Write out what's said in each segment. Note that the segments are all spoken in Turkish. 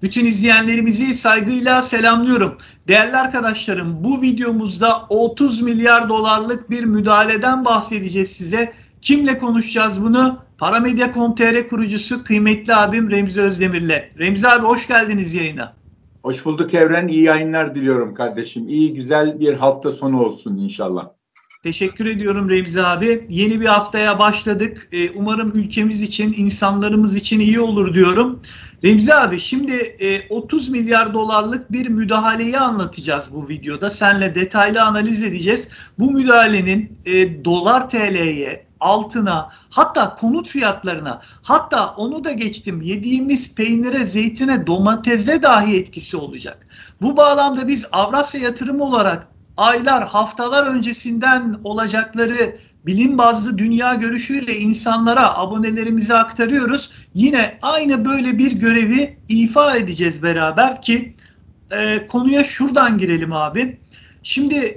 Bütün izleyenlerimizi saygıyla selamlıyorum. Değerli arkadaşlarım, bu videomuzda 30 milyar dolarlık bir müdahaleden bahsedeceğiz size. Kimle konuşacağız bunu? Paramedya.com.tr kurucusu kıymetli abim Remzi Özdemir'le. Remzi abi hoş geldiniz yayına. Hoş bulduk Evren. İyi yayınlar diliyorum kardeşim. İyi güzel bir hafta sonu olsun inşallah. Teşekkür ediyorum Remzi abi. Yeni bir haftaya başladık. Umarım ülkemiz için, insanlarımız için iyi olur diyorum. Remzi abi şimdi 30 milyar dolarlık bir müdahaleyi anlatacağız bu videoda. Seninle detaylı analiz edeceğiz. Bu müdahalenin dolar TL'ye, altına, hatta konut fiyatlarına, hatta onu da geçtim yediğimiz peynire, zeytine, domatese dahi etkisi olacak. Bu bağlamda biz Avrasya Yatırım olarak aylar, haftalar öncesinden olacakları bilim bazlı dünya görüşüyle insanlara, abonelerimize aktarıyoruz. Yine aynı böyle bir görevi ifa edeceğiz beraber ki konuya şuradan girelim abi. Şimdi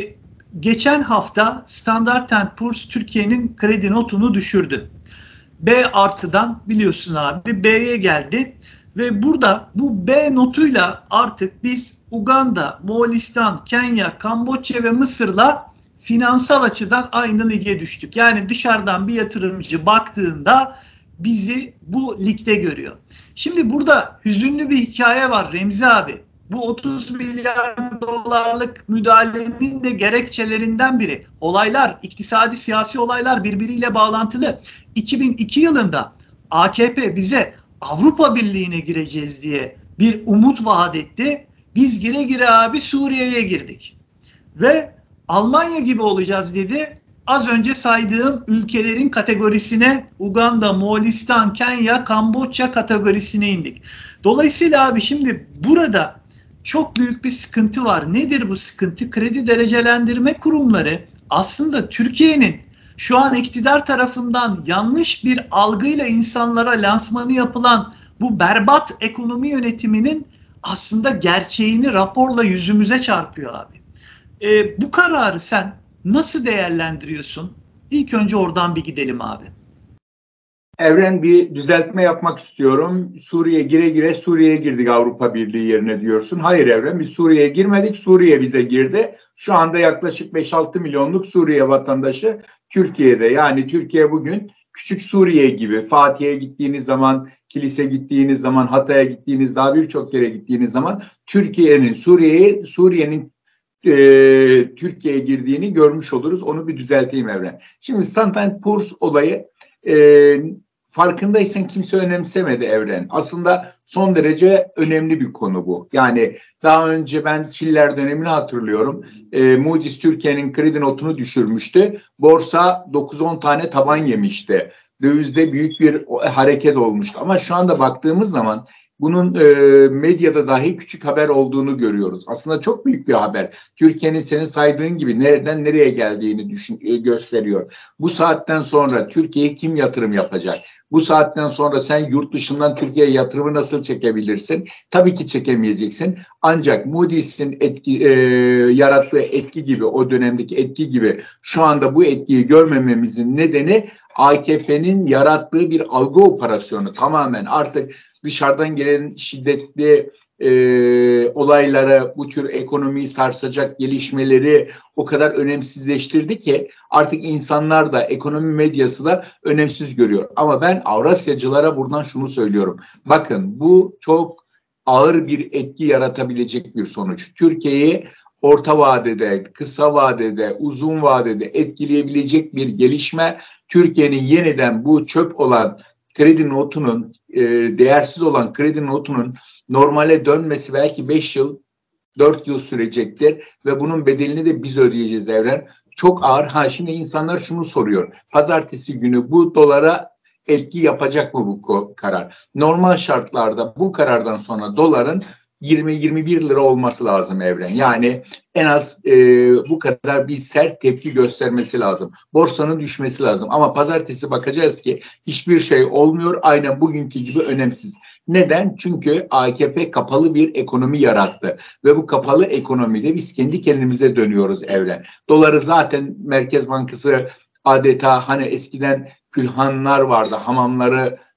geçen hafta Standard & Poor's Türkiye'nin kredi notunu düşürdü. B artıdan biliyorsun abi B'ye geldi. Ve burada bu B notuyla artık biz Uganda, Moğolistan, Kenya, Kamboçya ve Mısır'la finansal açıdan aynı lige düştük. Yani dışarıdan bir yatırımcı baktığında bizi bu ligde görüyor. Şimdi burada hüzünlü bir hikaye var Remzi abi. Bu 30 milyar dolarlık müdahalenin de gerekçelerinden biri. Olaylar, iktisadi siyasi olaylar birbiriyle bağlantılı. 2002 yılında AKP bize Avrupa Birliği'ne gireceğiz diye bir umut vaat etti. Biz gire gire abi Suriye'ye girdik. Ve Almanya gibi olacağız dedi. Az önce saydığım ülkelerin kategorisine Uganda, Moğolistan, Kenya, Kamboçya kategorisine indik. Dolayısıyla abi şimdi burada çok büyük bir sıkıntı var. Nedir bu sıkıntı? Kredi derecelendirme kurumları aslında Türkiye'nin şu an iktidar tarafından yanlış bir algıyla insanlara lansmanı yapılan bu berbat ekonomi yönetiminin aslında gerçeğini raporla yüzümüze çarpıyor abi. Bu kararı sen nasıl değerlendiriyorsun? İlk önce oradan bir gidelim abi. Evren, bir düzeltme yapmak istiyorum. Suriye gire gire Suriye'ye girdik Avrupa Birliği yerine diyorsun. Hayır Evren, biz Suriye'ye girmedik. Suriye bize girdi. Şu anda yaklaşık 5-6 milyonluk Suriye vatandaşı Türkiye'de. Yani Türkiye bugün küçük Suriye gibi. Fatih'e gittiğiniz zaman, kilise gittiğiniz zaman, Hatay'a gittiğiniz, daha birçok yere gittiğiniz zaman Suriye'nin Türkiye'ye girdiğini görmüş oluruz. Onu bir düzelteyim Evren. Şimdi Standard & Poor's olayı farkındaysan kimse önemsemedi Evren. Aslında son derece önemli bir konu bu. Yani daha önce ben Çiller dönemini hatırlıyorum. Moody's Türkiye'nin kredi notunu düşürmüştü. Borsa 9-10 tane taban yemişti. Dövizde büyük bir hareket olmuştu. Ama şu anda baktığımız zaman bunun medyada dahi küçük haber olduğunu görüyoruz. Aslında çok büyük bir haber. Türkiye'nin senin saydığın gibi nereden nereye geldiğini gösteriyor. Bu saatten sonra Türkiye'ye kim yatırım yapacak? Bu saatten sonra sen yurt dışından Türkiye'ye yatırımı nasıl çekebilirsin? Tabii ki çekemeyeceksin. Ancak Moody's'in yarattığı etki gibi, o dönemdeki etki gibi şu anda bu etkiyi görmememizin nedeni AKP'nin yarattığı bir algı operasyonu. Tamamen artık dışarıdan gelen şiddetli olayları, bu tür ekonomiyi sarsacak gelişmeleri o kadar önemsizleştirdi ki artık insanlar da, ekonomi medyası da önemsiz görüyor. Ama ben Avrasyacılara buradan şunu söylüyorum. Bakın, bu çok ağır bir etki yaratabilecek bir sonuç. Türkiye'yi orta vadede, kısa vadede, uzun vadede etkileyebilecek bir gelişme. Türkiye'nin yeniden bu çöp olan kredi notunun, değersiz olan kredi notunun normale dönmesi belki 5 yıl, 4 yıl sürecektir ve bunun bedelini de biz ödeyeceğiz Evren. Çok ağır. Şimdi insanlar şunu soruyor. Pazartesi günü bu dolara etki yapacak mı bu karar? Normal şartlarda bu karardan sonra doların 20-21 lira olması lazım Evren. Yani en az bu kadar bir sert tepki göstermesi lazım. Borsanın düşmesi lazım. Ama pazartesi bakacağız ki hiçbir şey olmuyor. Aynen bugünkü gibi önemsiz. Neden? Çünkü AKP kapalı bir ekonomi yarattı. Ve bu kapalı ekonomide biz kendi kendimize dönüyoruz Evren. Doları zaten Merkez Bankası adeta, hani eskiden külhanlar vardı, hamamları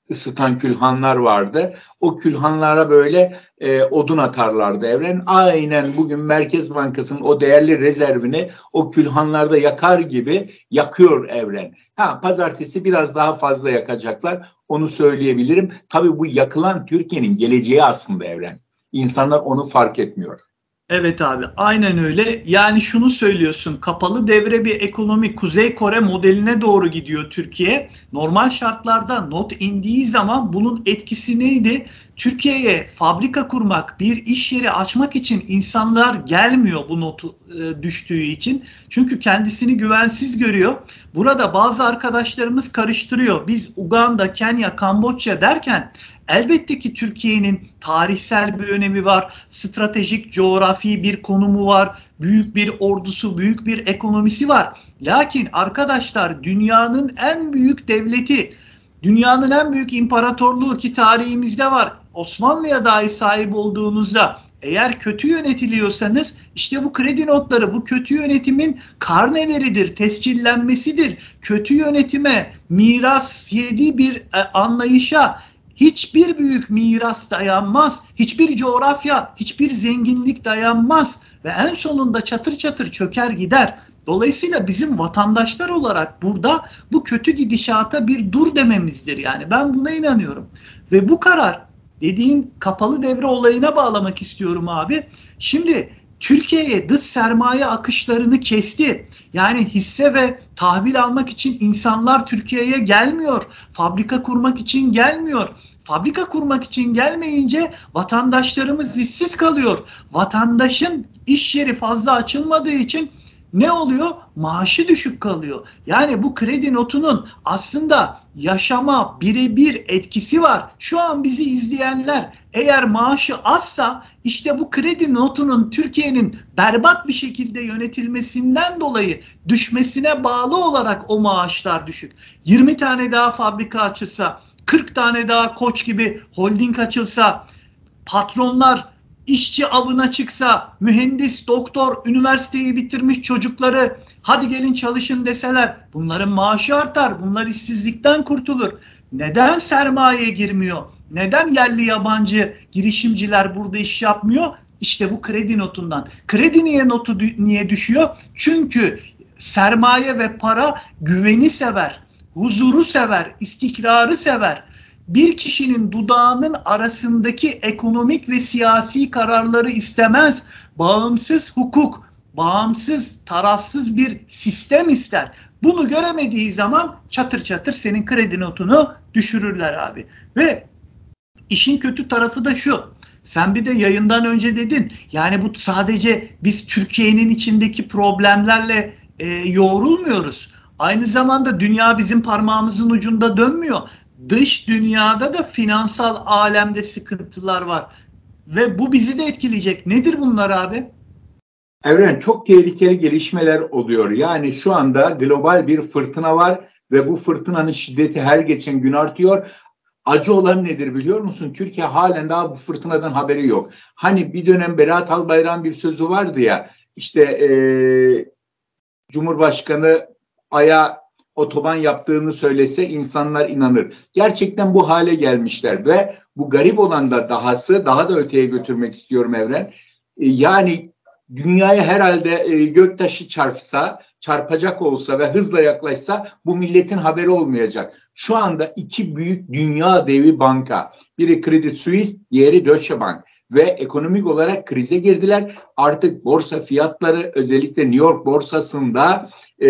ısıtan külhanlar vardı. O külhanlara böyle odun atarlardı Evren. Aynen bugün Merkez Bankası'nın o değerli rezervini o külhanlarda yakar gibi yakıyor Evren. Ha, pazartesi biraz daha fazla yakacaklar. Onu söyleyebilirim. Tabii bu yakılan Türkiye'nin geleceği aslında Evren. İnsanlar onu fark etmiyor. Evet abi, aynen öyle. Yani şunu söylüyorsun, kapalı devre bir ekonomi, Kuzey Kore modeline doğru gidiyor Türkiye. Normal şartlarda not indiği zaman bunun etkisi neydi? Türkiye'ye fabrika kurmak, bir iş yeri açmak için insanlar gelmiyor bu notu düştüğü için. Çünkü kendisini güvensiz görüyor. Burada bazı arkadaşlarımız karıştırıyor. Biz Uganda, Kenya, Kamboçya derken elbette ki Türkiye'nin tarihsel bir önemi var, stratejik coğrafi bir konumu var, büyük bir ordusu, büyük bir ekonomisi var. Lakin arkadaşlar, dünyanın en büyük devleti, dünyanın en büyük imparatorluğu ki tarihimizde var. Osmanlı'ya dahi sahip olduğunuzda eğer kötü yönetiliyorsanız işte bu kredi notları bu kötü yönetimin karneleridir, tescillenmesidir. Kötü yönetime miras yedi bir anlayışa hiçbir büyük miras dayanmaz, hiçbir coğrafya, hiçbir zenginlik dayanmaz ve en sonunda çatır çatır çöker gider. Dolayısıyla bizim vatandaşlar olarak burada bu kötü gidişata bir dur dememizdir. Yani ben buna inanıyorum. Ve bu karar dediğin kapalı devre olayına bağlamak istiyorum abi. Şimdi Türkiye'ye dış sermaye akışlarını kesti. Yani hisse ve tahvil almak için insanlar Türkiye'ye gelmiyor. Fabrika kurmak için gelmiyor. Fabrika kurmak için gelmeyince vatandaşlarımız işsiz kalıyor. Vatandaşın iş yeri fazla açılmadığı için ne oluyor? Maaşı düşük kalıyor. Yani bu kredi notunun aslında yaşama birebir etkisi var. Şu an bizi izleyenler eğer maaşı azsa işte bu kredi notunun Türkiye'nin berbat bir şekilde yönetilmesinden dolayı düşmesine bağlı olarak o maaşlar düşük. 20 tane daha fabrika açılsa, 40 tane daha Koç gibi holding açılsa, patronlar işçi avına çıksa, mühendis, doktor, üniversiteyi bitirmiş çocukları hadi gelin çalışın deseler, bunların maaşı artar, bunlar işsizlikten kurtulur. Neden sermaye girmiyor? Neden yerli yabancı girişimciler burada iş yapmıyor? İşte bu kredi notundan. Kredi niye düşüyor? Çünkü sermaye ve para güveni sever, huzuru sever, istikrarı sever. Bir kişinin dudağının arasındaki ekonomik ve siyasi kararları istemez. Bağımsız hukuk, bağımsız, tarafsız bir sistem ister. Bunu göremediği zaman çatır çatır senin kredi notunu düşürürler abi. Ve işin kötü tarafı da şu. Sen bir de yayından önce dedin. Yani bu sadece biz Türkiye'nin içindeki problemlerle yoğrulmuyoruz. Aynı zamanda dünya bizim parmağımızın ucunda dönmüyor. Dış dünyada da finansal alemde sıkıntılar var. Ve bu bizi de etkileyecek. Nedir bunlar abi? Evren, çok tehlikeli gelişmeler oluyor. Yani şu anda global bir fırtına var ve bu fırtınanın şiddeti her geçen gün artıyor. Acı olan nedir biliyor musun? Türkiye halen daha bu fırtınadan haberi yok. Hani bir dönem Berat Albayrak'ın bir sözü vardı ya, işte Cumhurbaşkanı Ay'a otoban yaptığını söylese insanlar inanır. Gerçekten bu hale gelmişler ve bu garip olan da daha da öteye götürmek istiyorum Evren. Yani dünyaya herhalde göktaşı çarpacak olsa ve hızla yaklaşsa bu milletin haberi olmayacak. Şu anda iki büyük dünya devi banka, biri Credit Suisse, diğeri Deutsche Bank ve ekonomik olarak krize girdiler. Artık borsa fiyatları özellikle New York borsasında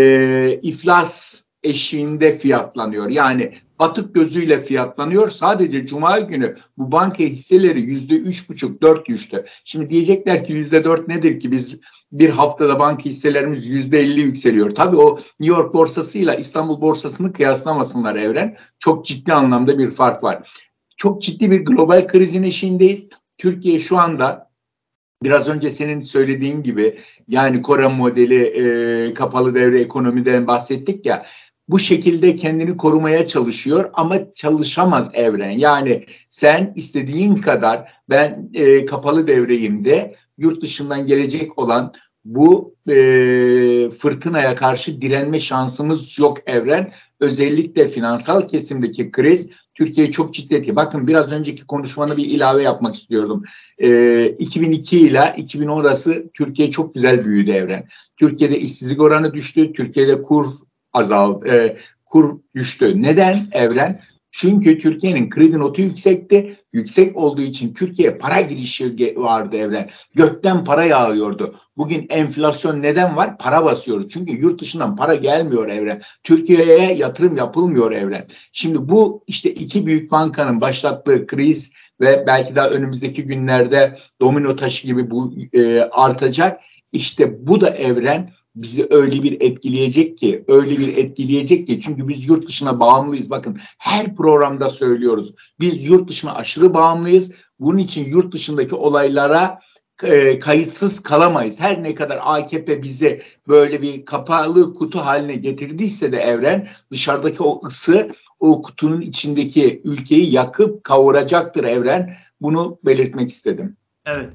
iflas eşiğinde fiyatlanıyor. Yani batık gözüyle fiyatlanıyor. Sadece Cuma günü bu banka hisseleri %3,5-4 düştü. Şimdi diyecekler ki %4 nedir ki, biz bir haftada banka hisselerimiz %50 yükseliyor. Tabii o New York borsasıyla İstanbul borsasını kıyaslamasınlar Evren. Çok ciddi anlamda bir fark var. Çok ciddi bir global krizin eşiğindeyiz. Türkiye şu anda biraz önce senin söylediğin gibi, yani Kore modeli kapalı devre ekonomiden bahsettik ya, bu şekilde kendini korumaya çalışıyor ama çalışamaz Evren. Yani sen istediğin kadar ben kapalı devreyim de, yurt dışından gelecek olan bu fırtınaya karşı direnme şansımız yok Evren. Özellikle finansal kesimdeki kriz Türkiye'yi çok ciddi etkiledi. Bakın biraz önceki konuşmanı bir ilave yapmak istiyordum. 2002 ile 2010 arası Türkiye çok güzel büyüdü Evren. Türkiye'de işsizlik oranı düştü. Türkiye'de kur azaldı. Kur düştü. Neden Evren? Çünkü Türkiye'nin kredi notu yüksekti. Yüksek olduğu için Türkiye'ye para girişi vardı Evren. Gökten para yağıyordu. Bugün enflasyon neden var? Para basıyoruz. Çünkü yurt dışından para gelmiyor Evren. Türkiye'ye yatırım yapılmıyor Evren. Şimdi bu işte iki büyük bankanın başlattığı kriz ve belki daha önümüzdeki günlerde domino taşı gibi bu artacak. İşte bu da Evren bizi öyle bir etkileyecek ki çünkü biz yurt dışına bağımlıyız. Bakın her programda söylüyoruz. Biz yurt dışına aşırı bağımlıyız. Bunun için yurt dışındaki olaylara kayıtsız kalamayız. Her ne kadar AKP bizi böyle bir kapalı kutu haline getirdiyse de Evren dışarıdaki o ısı o kutunun içindeki ülkeyi yakıp kavuracaktır Evren. Bunu belirtmek istedim. Evet.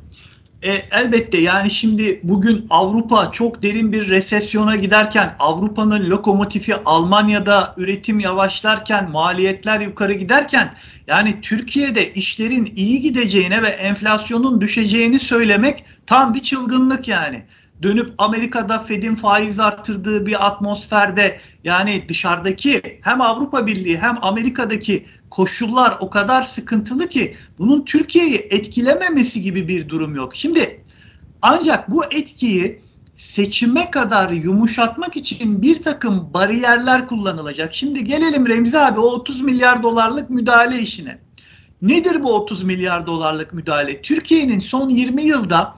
Elbette yani şimdi bugün Avrupa çok derin bir resesyona giderken, Avrupa'nın lokomotifi Almanya'da üretim yavaşlarken, maliyetler yukarı giderken, yani Türkiye'de işlerin iyi gideceğine ve enflasyonun düşeceğini söylemek tam bir çılgınlık yani. Dönüp Amerika'da Fed'in faiz arttırdığı bir atmosferde, yani dışarıdaki hem Avrupa Birliği hem Amerika'daki koşullar o kadar sıkıntılı ki bunun Türkiye'yi etkilememesi gibi bir durum yok. Şimdi ancak bu etkiyi seçime kadar yumuşatmak için bir takım bariyerler kullanılacak. Şimdi gelelim Remzi abi o 30 milyar dolarlık müdahale işine. Nedir bu 30 milyar dolarlık müdahale? Türkiye'nin son 20 yılda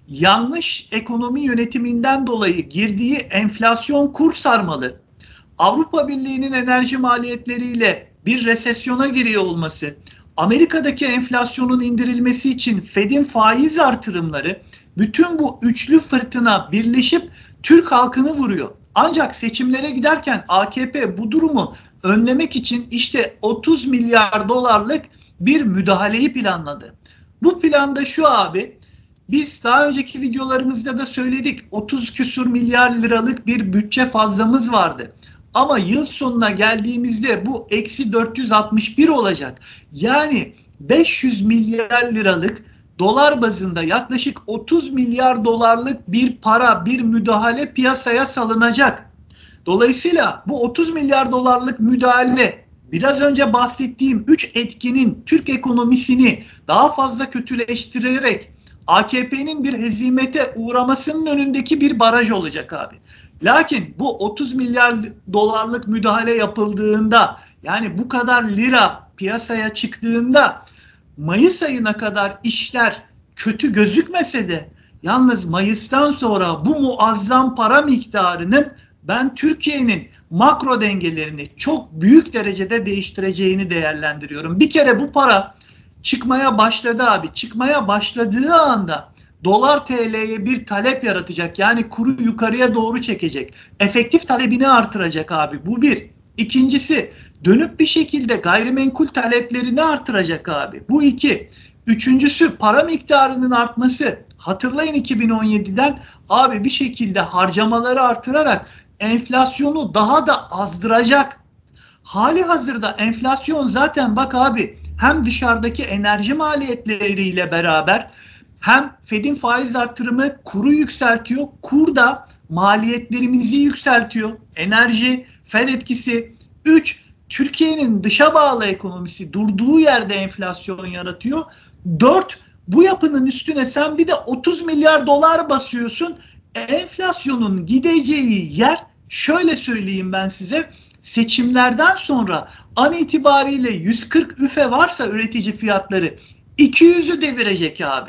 yanlış ekonomi yönetiminden dolayı girdiği enflasyon kur sarmalı, Avrupa Birliği'nin enerji maliyetleriyle bir resesyona giriyor olması, Amerika'daki enflasyonun indirilmesi için Fed'in faiz artırımları, bütün bu üçlü fırtına birleşip Türk halkını vuruyor. Ancak seçimlere giderken AKP bu durumu önlemek için işte 30 milyar dolarlık bir müdahaleyi planladı. Bu planda şu abi, biz daha önceki videolarımızda da söyledik, 30 küsur milyar liralık bir bütçe fazlamız vardı. Ama yıl sonuna geldiğimizde bu eksi 461 olacak. Yani 500 milyar liralık dolar bazında yaklaşık 30 milyar dolarlık bir para, bir müdahale piyasaya salınacak. Dolayısıyla bu 30 milyar dolarlık müdahale biraz önce bahsettiğim 3 etkinin Türk ekonomisini daha fazla kötüleştirerek AKP'nin bir hezimete uğramasının önündeki bir baraj olacak abi. Lakin bu 30 milyar dolarlık müdahale yapıldığında, yani bu kadar lira piyasaya çıktığında Mayıs ayına kadar işler kötü gözükmese de yalnız Mayıs'tan sonra bu muazzam para miktarının ben Türkiye'nin makro dengelerini çok büyük derecede değiştireceğini değerlendiriyorum. Bir kere bu para çıkmaya başladı abi. Çıkmaya başladığı anda dolar TL'ye bir talep yaratacak. Yani kuru yukarıya doğru çekecek. Efektif talebini artıracak abi. Bu bir. İkincisi, dönüp bir şekilde gayrimenkul taleplerini artıracak abi. Bu iki. Üçüncüsü, para miktarının artması. Hatırlayın 2017'den abi bir şekilde harcamaları artırarak enflasyonu daha da azdıracak. Hali hazırda enflasyon zaten bak abi hem dışarıdaki enerji maliyetleriyle beraber hem Fed'in faiz artırımı kuru yükseltiyor. Kur da maliyetlerimizi yükseltiyor. Enerji, Fed etkisi. 3. Türkiye'nin dışa bağlı ekonomisi durduğu yerde enflasyon yaratıyor. 4. Bu yapının üstüne sen bir de 30 milyar dolar basıyorsun. Enflasyonun gideceği yer şöyle söyleyeyim ben size. Seçimlerden sonra an itibariyle 140 üfe varsa üretici fiyatları 200'ü devirecek abi.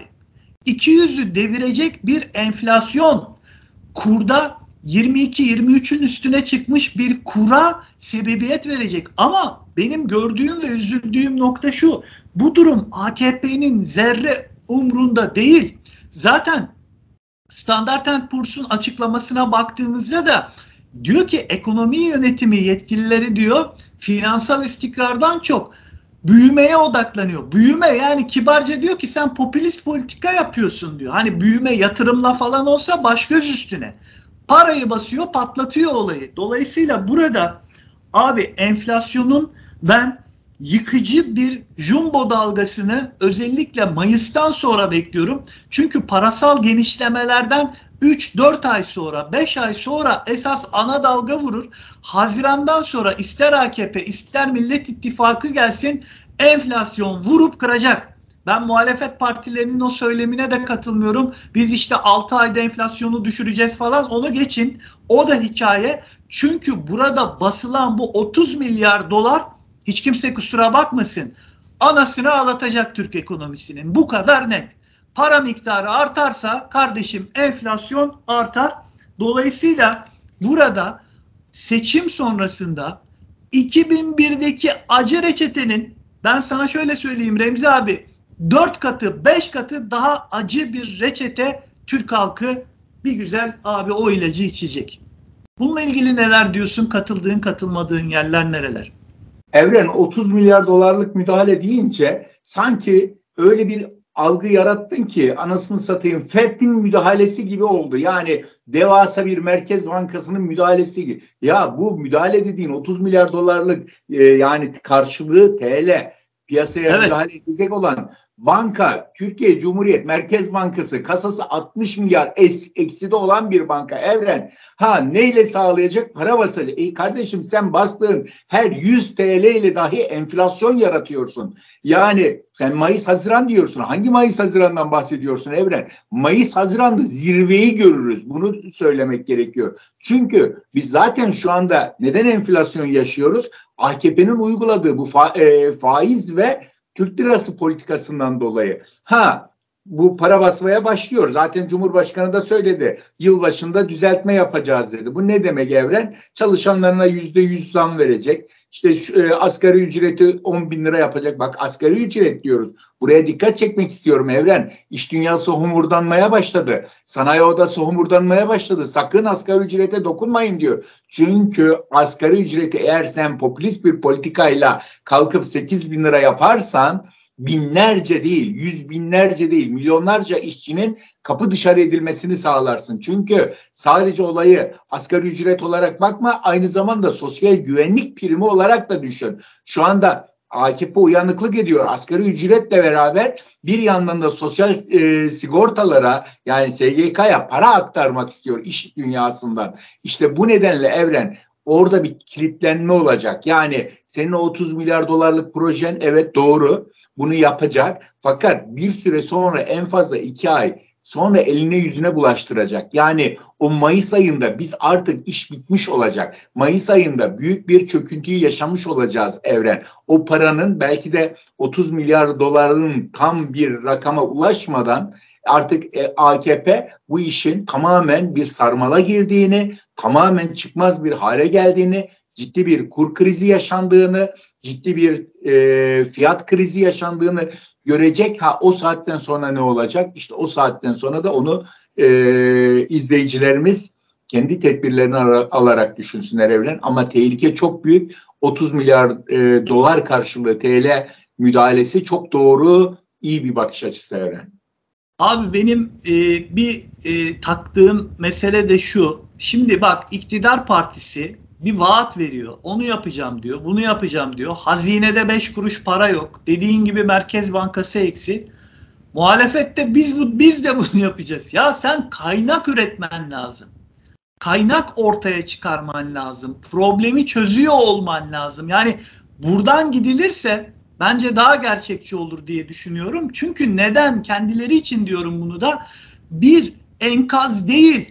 200'ü devirecek bir enflasyon kurda 22-23'ün üstüne çıkmış bir kura sebebiyet verecek. Ama benim gördüğüm ve üzüldüğüm nokta şu. Bu durum AKP'nin zerre umrunda değil. Zaten Standard & Poor's'un açıklamasına baktığımızda da diyor ki ekonomi yönetimi yetkilileri diyor finansal istikrardan çok büyümeye odaklanıyor. Büyüme yani kibarca diyor ki sen popülist politika yapıyorsun diyor. Hani büyüme yatırımla falan olsa baş göz üstüne. Parayı basıyor, patlatıyor olayı. Dolayısıyla burada abi enflasyonun ben yıkıcı bir jumbo dalgasını özellikle Mayıs'tan sonra bekliyorum. Çünkü parasal genişlemelerden 3-4 ay sonra, 5 ay sonra esas ana dalga vurur. Hazirandan sonra ister AKP ister Millet İttifakı gelsin enflasyon vurup kıracak. Ben muhalefet partilerinin o söylemine de katılmıyorum. Biz işte 6 ayda enflasyonu düşüreceğiz falan, onu geçin. O da hikaye. Çünkü burada basılan bu 30 milyar dolar, hiç kimse kusura bakmasın, anasını ağlatacak Türk ekonomisinin. Bu kadar net. Para miktarı artarsa kardeşim enflasyon artar. Dolayısıyla burada seçim sonrasında 2001'deki acı reçetenin, ben sana şöyle söyleyeyim Remzi abi, 4 katı 5 katı daha acı bir reçete Türk halkı bir güzel abi o ilacı içecek. Bununla ilgili neler diyorsun? Katıldığın katılmadığın yerler nereler? Evren 30 milyar dolarlık müdahale deyince sanki öyle bir algı yarattın ki anasını satayım FED'in müdahalesi gibi oldu. Yani devasa bir Merkez Bankası'nın müdahalesi gibi. Ya bu müdahale dediğin 30 milyar dolarlık yani karşılığı TL, piyasaya müdahale edecek olan banka Türkiye Cumhuriyet Merkez Bankası, kasası 60 milyar ekside olan bir banka Evren. Ha neyle sağlayacak? Para basacak. Kardeşim sen bastığın her 100 TL ile dahi enflasyon yaratıyorsun. Yani sen Mayıs Haziran diyorsun. Hangi Mayıs Haziran'dan bahsediyorsun Evren? Mayıs Haziran'da zirveyi görürüz. Bunu söylemek gerekiyor. Çünkü biz zaten şu anda neden enflasyon yaşıyoruz? AKP'nin uyguladığı bu faiz ve Türk lirası politikasından dolayı. Bu para basmaya başlıyor. Zaten Cumhurbaşkanı da söyledi. Yılbaşında düzeltme yapacağız dedi. Bu ne demek Evren? Çalışanlarına %100 zam verecek. İşte asgari ücreti 10 bin lira yapacak. Bak asgari ücret diyoruz. Buraya dikkat çekmek istiyorum Evren. İş dünyası homurdanmaya başladı. Sanayi odası homurdanmaya başladı. Sakın asgari ücrete dokunmayın diyor. Çünkü asgari ücreti eğer sen popülist bir politikayla kalkıp 8 bin lira yaparsan binlerce değil, yüz binlerce değil, milyonlarca işçinin kapı dışarı edilmesini sağlarsın. Çünkü sadece olayı asgari ücret olarak bakma, aynı zamanda sosyal güvenlik primi olarak da düşün. Şu anda AKP uyanıklık ediyor. Asgari ücretle beraber bir yandan da sosyal sigortalara yani SGK'ya para aktarmak istiyor iş dünyasından. İşte bu nedenle Evren orada bir kilitlenme olacak. Yani senin o 30 milyar dolarlık projen evet doğru. Bunu yapacak. Fakat bir süre sonra en fazla 2 ay sonra eline yüzüne bulaştıracak. Yani o Mayıs ayında biz artık iş bitmiş olacak. Mayıs ayında büyük bir çöküntüyü yaşamış olacağız Evren. O paranın belki de 30 milyar doların tam bir rakama ulaşmadan artık AKP bu işin tamamen bir sarmala girdiğini, tamamen çıkmaz bir hale geldiğini, ciddi bir kur krizi yaşandığını, ciddi bir fiyat krizi yaşandığını görecek. O saatten sonra ne olacak? İşte o saatten sonra da onu izleyicilerimiz kendi tedbirlerini alarak düşünsünler Evren. Ama tehlike çok büyük. 30 milyar dolar karşılığı TL müdahalesi çok doğru, iyi bir bakış açısı Evren. Abi benim taktığım mesele de şu. Şimdi bak iktidar partisi bir vaat veriyor. Onu yapacağım diyor. Bunu yapacağım diyor. Hazinede 5 kuruş para yok. Dediğin gibi Merkez Bankası eksi. Muhalefette biz de bunu yapacağız. Ya sen kaynak üretmen lazım. Kaynak ortaya çıkarman lazım. Problemi çözüyor olman lazım. Yani buradan gidilirse bence daha gerçekçi olur diye düşünüyorum. Çünkü neden? Kendileri için diyorum bunu da. Bir enkaz değil,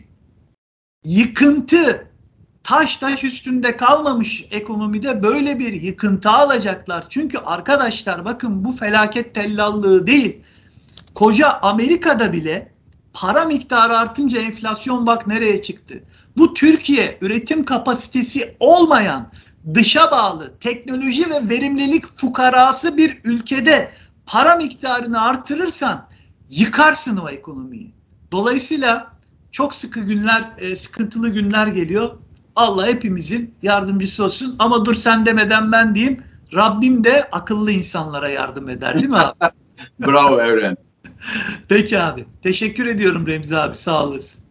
yıkıntı, taş üstünde kalmamış ekonomide böyle bir yıkıntı alacaklar. Çünkü arkadaşlar bakın bu felaket tellallığı değil. Koca Amerika'da bile para miktarı artınca enflasyon bak nereye çıktı. Bu Türkiye üretim kapasitesi olmayan, dışa bağlı, teknoloji ve verimlilik fukarası bir ülkede para miktarını artırırsan yıkarsın o ekonomiyi. Dolayısıyla çok sıkıntılı günler geliyor. Allah hepimizin yardımcısı olsun. Ama dur sen demeden ben diyeyim. Rabbim de akıllı insanlara yardım eder, değil mi abi? Bravo Evren. Peki abi. Teşekkür ediyorum Remzi abi. Sağ olasın.